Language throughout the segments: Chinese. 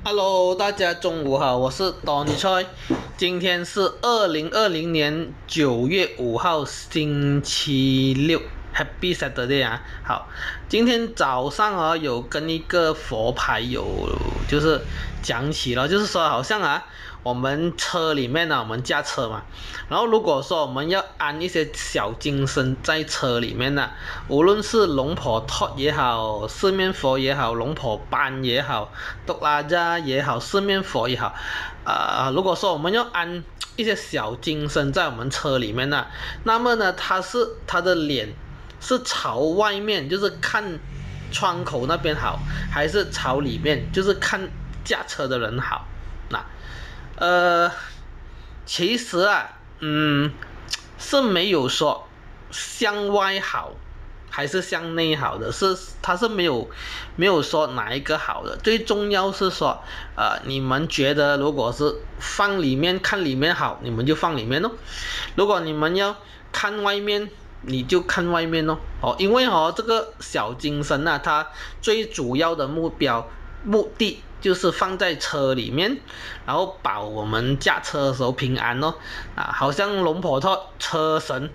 Hello，大家中午好，我是 Tony Choi，今天是2020年9月5号星期六 ，Happy Saturday 啊！好，今天早上有跟一个佛牌就是讲起了，就是说好像我们车里面我们驾车嘛，然后如果说我们要安一些小精神在车里面无论是龙婆托也好，四面佛也好，龙婆班也好，杜拉扎也好，四面佛也好，如果说我们要安一些小精神在我们车里面那么呢，他的脸是朝外面，就是看窗口那边好，还是朝里面，就是看驾车的人好？其实是没有说向外好还是向内好的，它是没有说哪一个好的，最重要是说你们觉得如果是放里面看里面好，你们就放里面咯，如果你们要看外面，你就看外面咯。因为这个小精神它最主要的目的就是放在车里面，然后保我们驾车的时候平安咯。好像龙婆托车神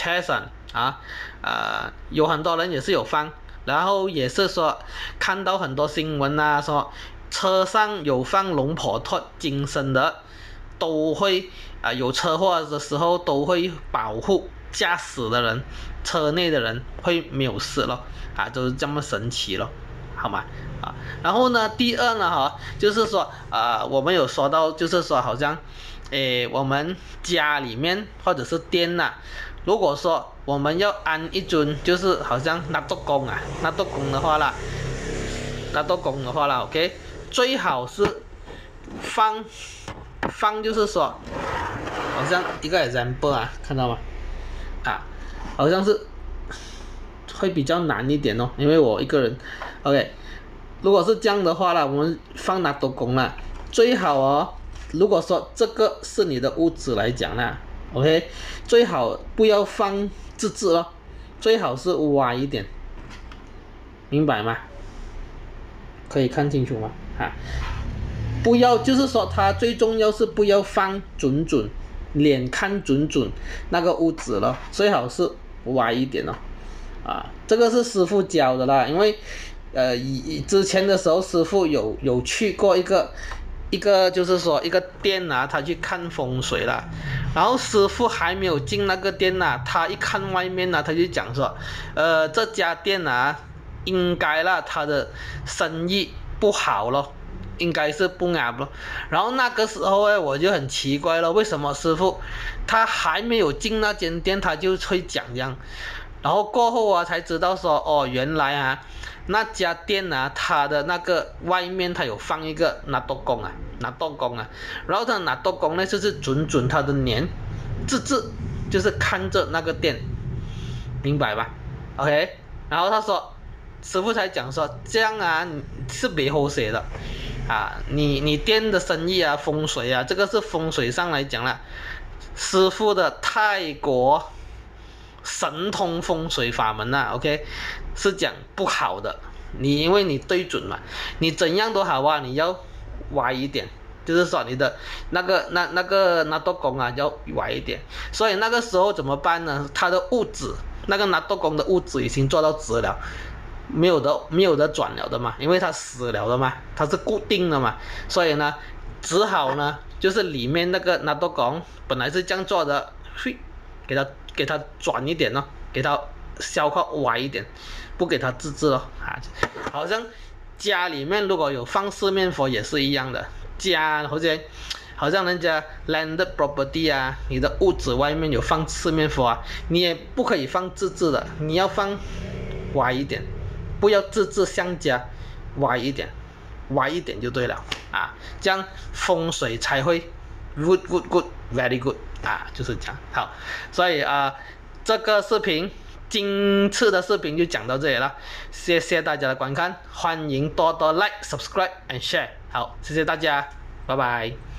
有很多人也是有放，然后也是说看到很多新闻说车上有放龙婆托精神的都会有车祸的时候都会保护驾驶的人，车内的人会没有事咯，就是这么神奇咯，好吗？然后呢，第二呢就是说我们有说到，就是说好像我们家里面或者是店如果说我们要安一尊，就是好像纳豆公的话啦，OK， 最好是放就是说好像一个 example 看到吗？好像是会比较难一点哦，因为我一个人 OK。如果是这样的话我们放纳豆公最好如果说这个是你的屋子来讲OK， 最好不要放直直咯，最好是歪一点，明白吗？可以看清楚吗？不要，就是说它最重要是不要放准脸看准那个屋子咯，最好是歪一点这个是师傅教的啦，因为之前的时候师傅有去过一个就是说一个店他去看风水啦，然后师傅还没有进那个店他一看外面他就讲说这家店应该他的生意不好咯，应该是不好咯。然后那个时候我就很奇怪了，为什么师傅他还没有进那间店他就会讲这样？然后过后才知道说原来那家店它的那个外面它有放一个纳豆公然后它纳豆公呢就是准它的脸直就是看着那个店，明白吧 ？OK， 然后他说师傅才讲说这样是没好写的你店的生意风水这个是风水上来讲师傅的泰国神通风水法门OK， 是讲不好的，因为你对准嘛，你怎样都好你要歪一点，就是说你的那个纳豆公要歪一点，所以那个时候怎么办呢？他的屋子那个纳豆公的屋子已经做到直了，没有得转了的嘛，因为它死了的嘛，它是固定的嘛，所以呢只好就是里面那个纳豆公本来是这样做的，给它转一点给它消化歪一点，不给它直咯好像家里面如果有放四面佛也是一样的，好像人家 landed property 你的屋子外面有放四面佛你也不可以放直的，你要放歪一点，不要直相加，歪一点就对了这样风水才会 good very good 就是这样。好，所以这个视频今次的视频就讲到这里了，谢谢大家的观看，欢迎多多 like subscribe and share。好，谢谢大家，拜拜。